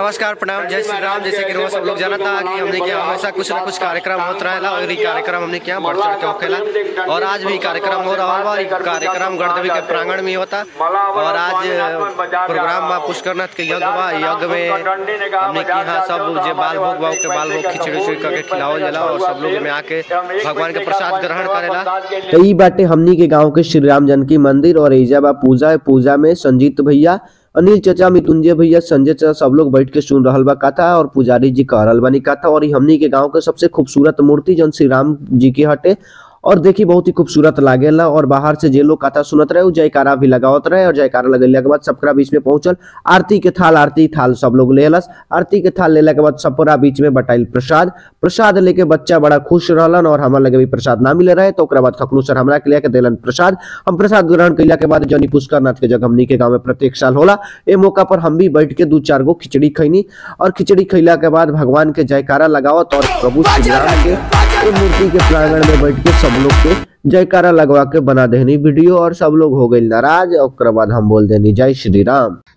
नमस्कार, प्रणाम, जय श्री राम। जैसे कि रोज सब लोग जानता कि हमने क्या हमेशा कुछ न कुछ कार्यक्रम होता रहेला और ये कार्यक्रम हमने क्या बढ़ चढ़ के होखेला और आज भी कार्यक्रम हो रहा है। कार्यक्रम गढ़देवी के प्रांगण में होता और आज प्रोग्राम में पुष्करनाथ के यज्ञ बा। यज्ञ में हमने की यहाँ सब जो बाल भोग बा के बाल भोग खिचड़ी उचड़ी करके खिलावल जाला और सब लोग में आके भगवान के प्रसाद ग्रहण करेला। तो ई बाटे हमनी के गांव के श्री राम जानकी मंदिर और एजा बा पूजा में संजीत भैया, अनिल चचा, मितुंजय भैया, संजय चचा सब लोग बैठ के सुन रहल बा कथा और पुजारी जी कह रहल बानी कथा। और हमनी के गांव के सबसे खूबसूरत मूर्ति जन श्री राम जी के हटे और देखी बहुत ही खूबसूरत लागेला। और बाहर से जे लोग कथा सुनत रहे जयकारा भी लगावत रहे और जयकारा लगेला के बाद सबकरा बीच में पहुंचल आरती के थाल सब लोग लेलस। आरती के थाल लेला के बाद सबकरा बीच में बटाइल प्रसाद लेके बच्चा बड़ा खुश रहलन और हमरा लगे भी प्रसाद ना मिले रहे तो ओकरा बाद खकनू सर हमरा के लेके देलन प्रसाद। हम प्रसाद ग्रहण कैला के बाद जनी पुष्करनाथ के जगह हमनी के गांव में प्रत्येक साल होला। ए मौका पर हम भी बैठ के 2-4 गो खिचड़ी खैनी और खिचड़ी खैला के बाद भगवान के जयकारा लगावत और प्रभु श्री राम के मूर्ति के प्रांगण में बैठ के सब लोग के जयकारा लगवा के बना देनी वीडियो और सब लोग हो गए नाराज। और बाद हम बोल देनी जय श्री राम।